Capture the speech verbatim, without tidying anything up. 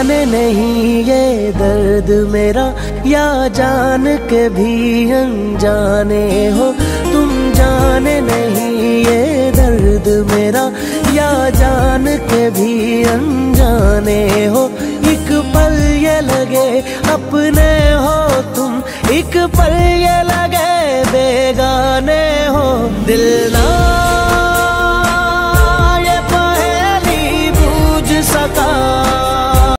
जाने नहीं ये दर्द मेरा, या जान के भी अनजाने हो। तुम जाने नहीं ये दर्द मेरा, या जान के भी अनजाने हो। एक पल ये लगे अपने हो तुम, एक पल ये लगे बेगाने हो। दिल ना